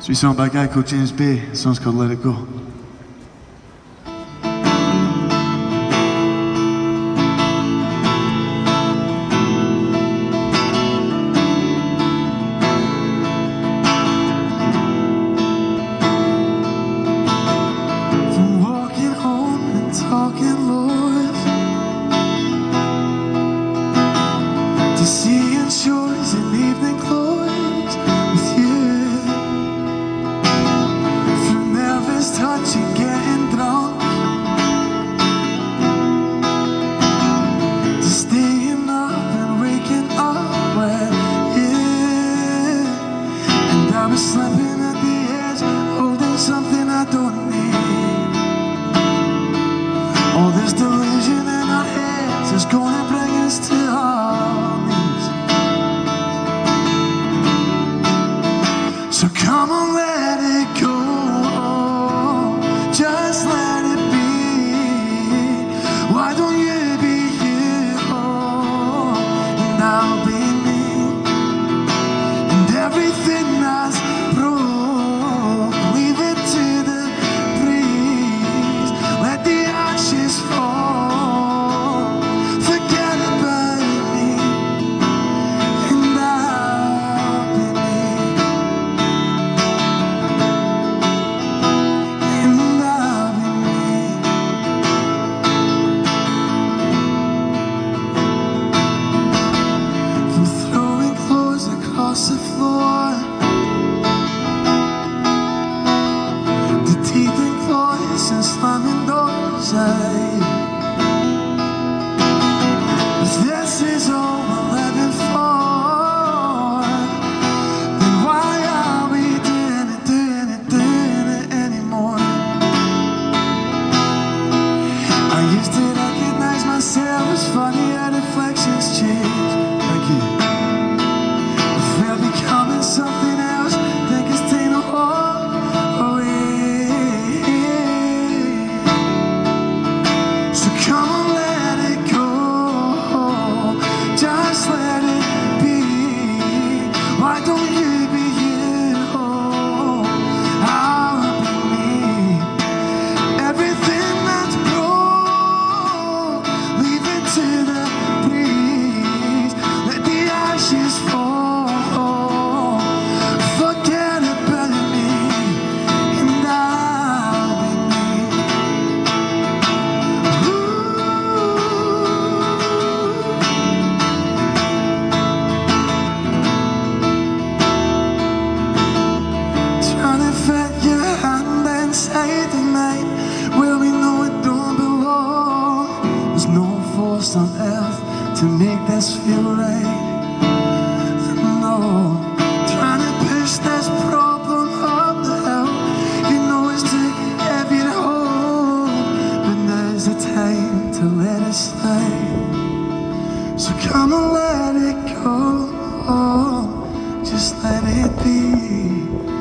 Sweet song by a guy called James Bay. The song's called Let It Go. From walking home and talking Lord, to seeing shores in evening clothes with you, from nervous touch and getting drunk, to staying up and waking up with you. And I was slipping at the edge, holding something I don't need. All this delusion in our heads is gonna bring us to our knees. So come on, let it go, just let it be. Why don't you be you, and I'll be me. And everything that's broke, leave it to the breeze. Let the ashes fall, forget about me, and I'll be me, and I'll be me. From throwing clothes across the floor, the teeth and claws and slamming doors. If this is all we're living for, then why are we doing it anymore? I used to recognize myself as funny how reflections change. Thank you. If we're becoming something else, think it's time to walk away. So come on, let it go, just let it be. Why don't you be you, I'll be me. Everything that's broke, leave it to the breeze. Let the ashes fall, forget about me, and I'll be me. Trying to fit your hand inside the night where we know it don't belong. There's no force on earth to make this feel right. No, trying to push this problem up the hill, you know it's too heavy to hold, but now's the time to let it slide. So come and let it go, just let it be.